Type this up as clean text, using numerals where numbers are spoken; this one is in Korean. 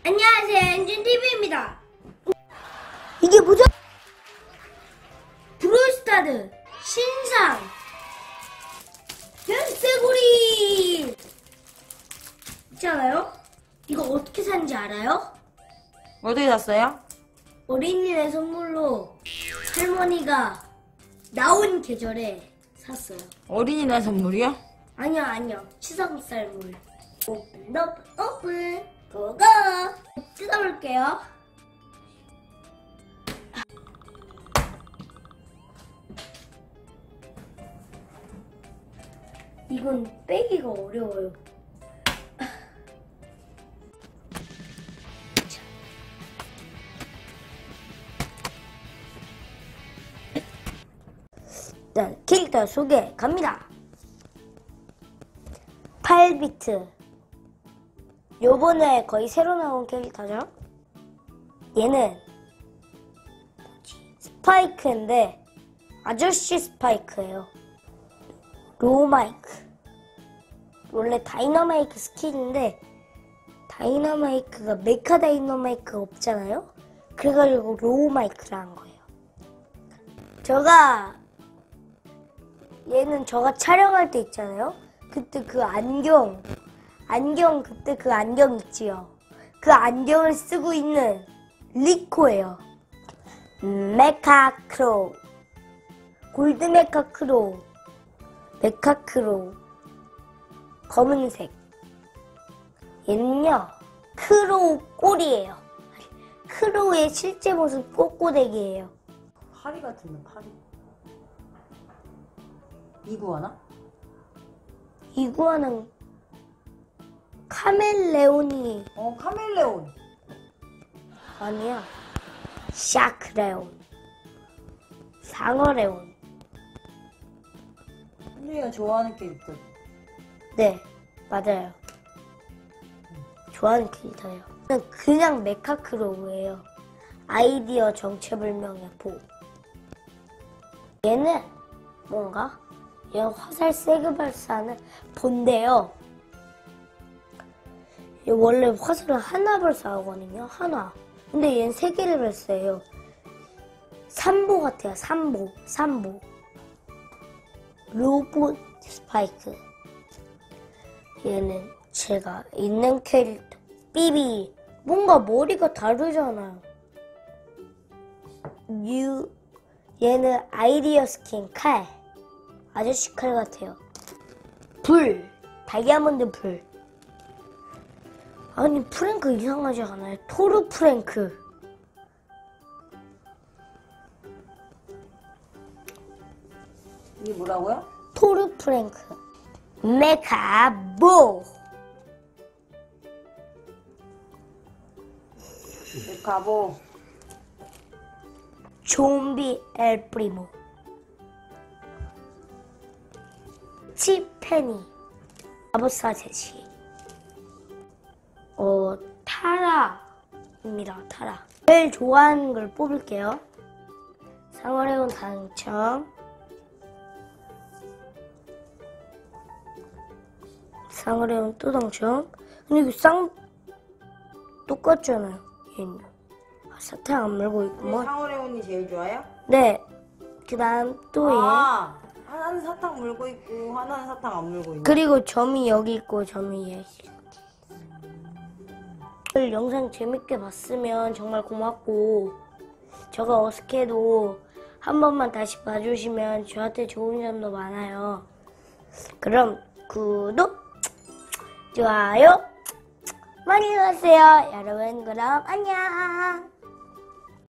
안녕하세요, 엔진TV입니다. 이게 뭐죠? 브롤스타드 신상 열쇠고리 있잖아요? 이거 어떻게 샀는지 알아요? 어떻게 샀어요? 어린이날 선물로 할머니가 나온 계절에 샀어요. 어린이날 선물이요? 아니요. 추석 선물. 오픈, 고고! 뜯어볼게요. 이건 빼기가 어려워요. 일단 캐릭터 소개 갑니다. 8비트. 요번에 거의 새로 나온 캐릭터죠. 얘는 스파이크인데 아저씨 스파이크예요. 로우마이크. 원래 다이너마이크 스킨인데 다이너마이크가 메카 다이너마이크가 없잖아요. 그래가지고 로우마이크를 한 거예요. 얘는 제가 촬영할 때 있잖아요. 그때 그 안경 그때 그 안경 있지요. 그 안경을 쓰고 있는 리코예요. 메카크로우, 골드 메카크로우, 메카크로우, 검은색. 얘는요 크로우 꼬리예요. 크로우의 실제 모습 꼬꼬대기예요. 파리 같은데 파리. 이구아나? 이구아는 카멜레온이 카멜레온. 아니야. 샤크레온, 상어레온. 현준이가 좋아하는 캐릭터. 네, 맞아요. 좋아하는 캐릭터예요. 그냥 메카크로우예요. 아이디어 정체불명의 보. 얘는 뭔가 얘는 화살 세게 발사하는 본데요. 얘 원래 화살을 하나 발사하거든요. 하나. 근데 얘는 세 개를 발사해요. 삼보 같아요. 삼보. 로봇 스파이크. 얘는 제가 있는 캐릭터 삐비. 뭔가 머리가 다르잖아요. 얘는 아이디어 스킨 칼. 아저씨 칼 같아요. 불. 다이아몬드 불. 아니 프랭크 이상하지 않아요? 토르 프랭크. 이게 뭐라고요? 토르 프랭크. 메카보. 가보. 좀비 엘프리모. 치페니. 아버사 제시. 타라입니다. 타라. 제일 좋아하는 걸 뽑을게요. 상어레온 당첨. 상어레온 또 당첨. 근데 이거 똑같잖아요. 얘는. 사탕 안 물고 있구먼. 상어레온이 제일 좋아요? 네. 그 다음 또 얘. 하나는 사탕 물고 있고 하나는 사탕 안 물고 있고. 그리고 점이 여기 있고 점이 얘. 오늘 영상 재밌게 봤으면 정말 고맙고 제가 어색해도 한 번만 다시 봐주시면 저한테 좋은 점도 많아요. 그럼 구독, 좋아요 많이 눌러주세요. 여러분 그럼 안녕.